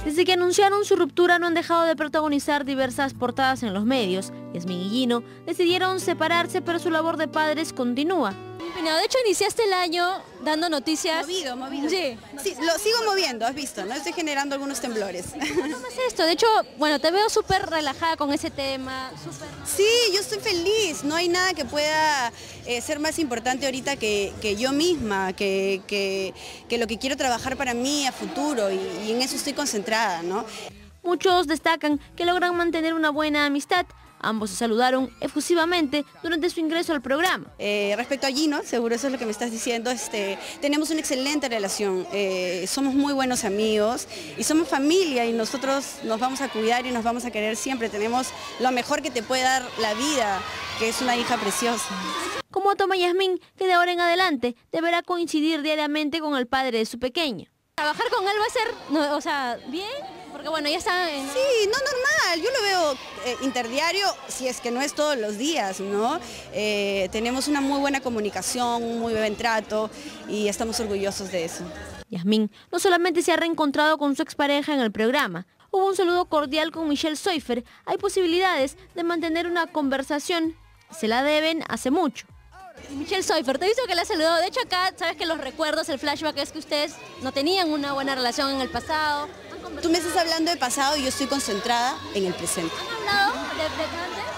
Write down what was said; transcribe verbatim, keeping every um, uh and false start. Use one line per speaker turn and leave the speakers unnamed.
Desde que anunciaron su ruptura no han dejado de protagonizar diversas portadas en los medios. Yasmín y Gino decidieron separarse, pero su labor de padres continúa.
De hecho, iniciaste el año dando noticias.
Movido, movido.
Sí.
Sí, lo sigo moviendo, has visto, ¿no? Estoy generando algunos temblores.
¿Cómo es esto? De hecho, bueno, te veo súper relajada con ese tema. Super...
Sí, yo estoy feliz. No hay nada que pueda eh, ser más importante ahorita que, que yo misma, que, que, que lo que quiero trabajar para mí a futuro y, y en eso estoy concentrada, ¿no?
Muchos destacan que logran mantener una buena amistad. Ambos se saludaron efusivamente durante su ingreso al programa.
Eh, respecto a Gino, seguro eso es lo que me estás diciendo, este, tenemos una excelente relación, eh, somos muy buenos amigos y somos familia y nosotros nos vamos a cuidar y nos vamos a querer siempre. Tenemos lo mejor que te puede dar la vida, que es una hija preciosa.
Como toma Yasmín, que de ahora en adelante deberá coincidir diariamente con el padre de su pequeña.
¿Trabajar con él va a ser, no, o sea, bien? Porque bueno, ya está en...
Sí, no, normal, yo lo veo eh, interdiario, si es que no es todos los días, ¿no? Eh, tenemos una muy buena comunicación, un muy buen trato y estamos orgullosos de eso.
Yasmín no solamente se ha reencontrado con su expareja en el programa, hubo un saludo cordial con Michelle Soifer. Hay posibilidades de mantener una conversación, se la deben hace mucho.
Michelle Soifer, te he visto que la ha saludado. De hecho acá, sabes que los recuerdos, el flashback es que ustedes no tenían una buena relación en el pasado.
Tú me estás hablando de pasado y yo estoy concentrada en el presente.
¿Han hablado de, de antes?